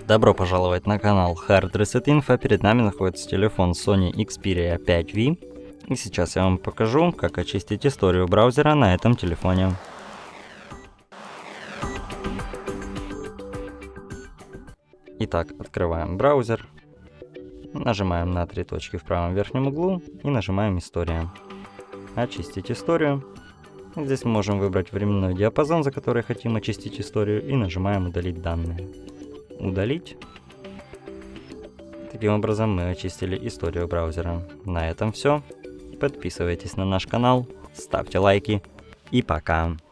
Добро пожаловать на канал Hard Reset Info. Перед нами находится телефон Sony Xperia 5V. И сейчас я вам покажу, как очистить историю браузера на этом телефоне. Итак, открываем браузер. Нажимаем на три точки в правом верхнем углу и нажимаем «История». Очистить историю. Здесь мы можем выбрать временной диапазон, за который хотим очистить историю, и нажимаем «Удалить данные». Удалить. Таким образом мы очистили историю браузера. На этом все. Подписывайтесь на наш канал, ставьте лайки и пока.